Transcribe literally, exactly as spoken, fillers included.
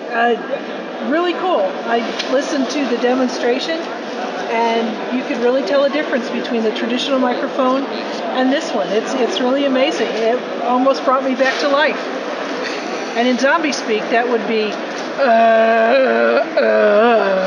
uh, really cool. I listened to the demonstration, and you could really tell a difference between the traditional microphone and this one. It's it's really amazing. It almost brought me back to life. And in zombie speak, that would be uh, uh,